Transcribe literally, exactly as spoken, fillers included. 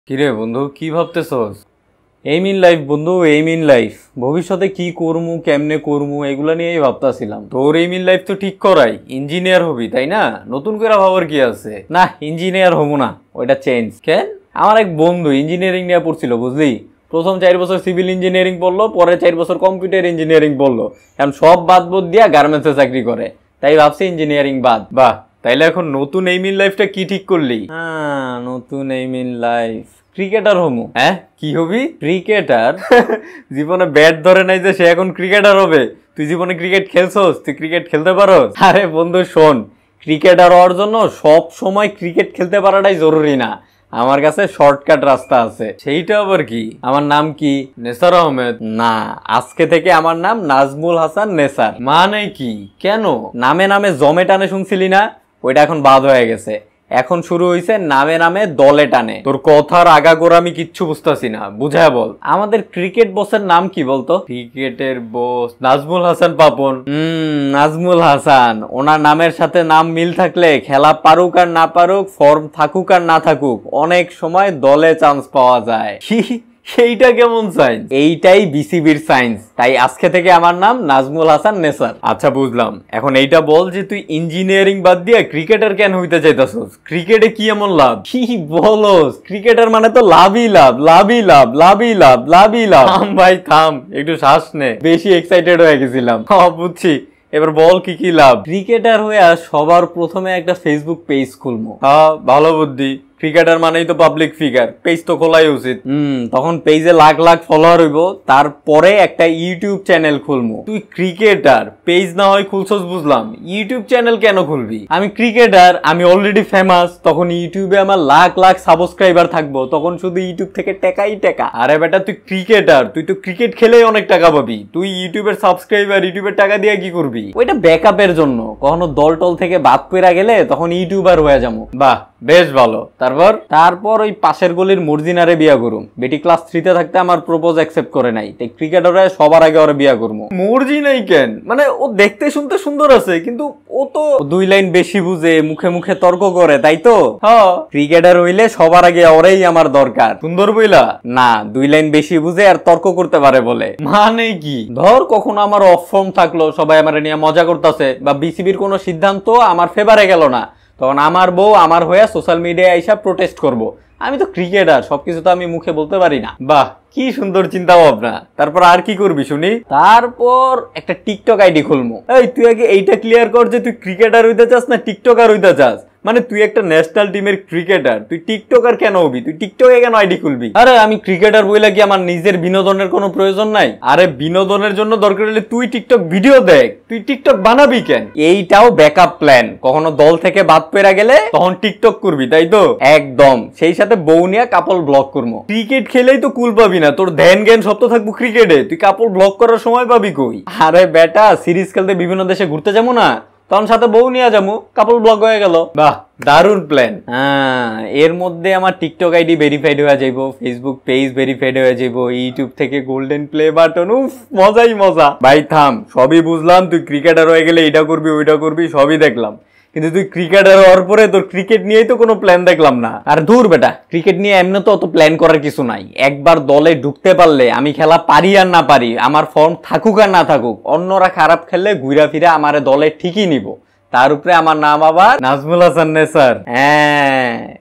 কিরে বন্ধু, কি ভাবতেছস? এইম ইন লাইফ বন্ধু, এইম ইন লাইফ। ভবিষ্যতে কি করমু, কেমনে করমু, এগুলা নিয়েই ভাবতাছিলাম। তোর এইম ইন লাইফ তো ঠিক করাই, ইঞ্জিনিয়ার হবি তাই না? নতুন করে ভাবার কি আছে? না, ইঞ্জিনিয়ার হবো না, ওইটা চেঞ্জ। কেন? আমার এক বন্ধু ইঞ্জিনিয়ারিং নিয়ে পড়ছিল, বুঝলি? প্রথম চার বছর সিভিল ইঞ্জিনিয়ারিং পড়লো, পরে চার বছর কম্পিউটার ইঞ্জিনিয়ারিং পড়লো। এখন সব বাদ বোধ দিয়া গার্মেন্টসে চাকরি করে। তাই ভাবছি ইঞ্জিনিয়ারিং বাদ। বাহ, তাইলে এখন নতুন এইম ইন লাইফটা কি ঠিক করলি? হ্যাঁ, নতুন এইম ইন লাইফ ক্রিকেটার হমু। হ্যাঁ, কি হবি? ক্রিকেটার? জীবনে ব্যাট ধরে নাই যে সে এখন ক্রিকেটার হবে? তুই জীবনে ক্রিকেট খেলছস? তুই ক্রিকেট খেলতে পারোস? আরে বন্ধু শোন, ক্রিকেটার হওয়ার জন্য সব সময় ক্রিকেট খেলতে পারাটাই জরুরি না। আমার কাছে শর্টকাট রাস্তা আছে। সেইটা আবার কি? আমার নাম কি? নেসার আহমেদ। না, আজকে থেকে আমার নাম নাজমুল হাসান নেসার। মানে কি? কেন? নামে নামে জমে টানে শুনছিলি না? ওইটা এখন বাদ হয়ে গেছে। এখন শুরু হয়েছে নামে নামে দলে টানে। তোর কথার আগাগোড়া আমি কিচ্ছু বুঝতেছি না, বুঝায় বল। আমাদের ক্রিকেট বসের নাম কি বলতো? ক্রিকেটের বস নাজমুল হাসান পাপন। হম নাজমুল হাসান। ওনার নামের সাথে নাম মিল থাকলে খেলা পারুক আর না পারুক, ফর্ম থাকুক আর না থাকুক, অনেক সময় দলে চান্স পাওয়া যায়। সেইটা কেমন সায়েন্স? এইটাই বিসিবির সায়েন্স। তাই আজকে থেকে আমার নাম নাজমুল হাসান নেসার। আচ্ছা বুঝলাম, এখন এইটা বল যে তুই ইঞ্জিনিয়ারিং বাদ দিয়ে ক্রিকেটার কেন হইতে চাইতাছস? ক্রিকেটে কি এমন লাভ? কি বলস? ক্রিকেটার মানে তো লাভই লাভ, লাভই লাভ, লাভই লাভ, লাভই লাভ। থাম ভাই থাম, একটু শ্বাস নে, বেশি এক্সাইটেড হয়ে গেছিলাম। হ্যাঁ বুঝছি, এবার বল কি কি লাভ। ক্রিকেটার হয়ে সবার প্রথমে একটা ফেসবুক পেজ খুলবো। হ্যাঁ ভালো বুদ্ধি। ক্রিকেটার মানেই তো পাবলিক ফিগার, পেজ তো খোলাই উচিত। হুম তখন পেজে লাখ লাখ ফলোয়ার হইব, তারপরে একটা ইউটিউব চ্যানেল খুলবো। তুই ক্রিকেটার, পেজ না হয় খুলছস বুঝলাম, ইউটিউব চ্যানেল কেন খুলবি? আমি ক্রিকেটার, আমি অলরেডি ফেমাস, তখন ইউটিউবে আমার লাখ লাখ সাবস্ক্রাইবার থাকবো, তখন শুধু ইউটিউব থেকে টাকাই টাকা। আরে বেটা তুই ক্রিকেটার, তুই তো ক্রিকেট খেলেই অনেক টাকা পাবি। তুই ইউটিউবের সাবস্ক্রাইবার, ইউটিউবের টাকা দিয়ে কি করবি? ওইটা ব্যাকআপের জন্য, কখনো দল টল থেকে বাদ পেরা গেলে তখন ইউটিউবার হয়ে যাবো। বাহ বেশ ভালো। তারপর তারপর ওই পাশের গলির মর্জিনারে বিয়া করুম। বেটি ক্লাস থ্রিতে থাকতে আমার প্রপোজ অ্যাকসেপ্ট করে নাই, তাই ক্রিকেটারে সবার আগে ওরা বিয়া করবো। মর্জিনাই কেন? মানে ও দেখতে শুনতে সুন্দর আছে, কিন্তু ও তো দুই লাইন বেশি বুঝে, মুখে মুখে তর্ক করে, তাই তো? হ্যাঁ, ক্রিকেটার হইলে সবার আগে ওরেই আমার দরকার। সুন্দর বইলা? না, দুই লাইন বেশি বুঝে আর তর্ক করতে পারে বলে। মানে কি? ধর কখনো আমার অফ ফর্ম থাকলো, সবাই আমার নিয়ে মজা করতেছে, বা বিসিবির কোনো সিদ্ধান্ত আমার ফেভারে গেল না, তখন আমার বউ আমার হয়ে সোশ্যাল মিডিয়ায় এসে প্রোটেস্ট করব। আমি তো ক্রিকেটার, সবকিছু তো আমি মুখে বলতে পারি না। বাহ কি সুন্দর চিন্তা ভাবনা। তারপর আর কি করবি শুনি? তারপর একটা টিকটক আইডি খুলবো। এই তুই আগে এইটা ক্লিয়ার কর যে তুই ক্রিকেটার হইতে চাস না টিকটকার হইতে চাস? মানে তুই একটা ন্যাশনাল টিমের ক্রিকেটার, তুই টিকটকার কেন হবি? তুই টিকটকে কেন আইডি খুলবি? আরে আমি ক্রিকেটার বইলা কি আমার নিজের বিনোদনের কোনো প্রয়োজন নাই? আরে বিনোদনের জন্য দরকার হলে তুই টিকটক ভিডিও দেখ, তুই টিকটক বানাবি কেন? এইটাও ব্যাকআপ প্ল্যান, কখনো দল থেকে বাদ পেরা গেলে তখন টিকটক করবি, তাই তো? একদম, সেই সাথে বউ নিয়ে কাপল ব্লগ করবো। ক্রিকেট খেলেই তো কুল পাবি না, তোর ধ্যান জ্ঞান সব তো থাকবো ক্রিকেটে, তুই কাপল ব্লগ করার সময় পাবি কই? আরে বেটা সিরিজ খেলতে বিভিন্ন দেশে ঘুরতে যাবো না, তখন সাথে বউ নিয়ে যাবো, কাপল ব্লগ হয়ে গেল। বাহ দারুণ প্ল্যান। হ্যাঁ, এর মধ্যে আমার টিকটক আইডি ভেরিফাইড হয়ে যাইবো, ফেসবুক পেজ ভেরিফাইড হয়ে যাইবো, ইউটিউব থেকে গোল্ডেন প্লে বাটন। উফ মজাই মজা। ভাই থাম, সবই বুঝলাম, তুই ক্রিকেটার হয়ে গেলে এটা করবি ওইটা করবি, সবই দেখলাম, কিন্তু তুই ক্রিকেটার হওয়ার পরে তোর ক্রিকেট নিয়েই তো কোনো প্ল্যান দেখলাম না। আর দূর বেটা, ক্রিকেট নিয়ে এমনি তো অত প্ল্যান করার কিছু নাই। একবার দলে ঢুকতে পারলে আমি খেলা পারি আর না পারি, আমার ফর্ম থাকুক আর না থাকুক, অন্যরা খারাপ খেললে ঘুরা ফিরে আমার দলে ঠিকই নিব। তার উপরে আমার নাম আবার নাজমুল হাসান নেসার। হ্যাঁ।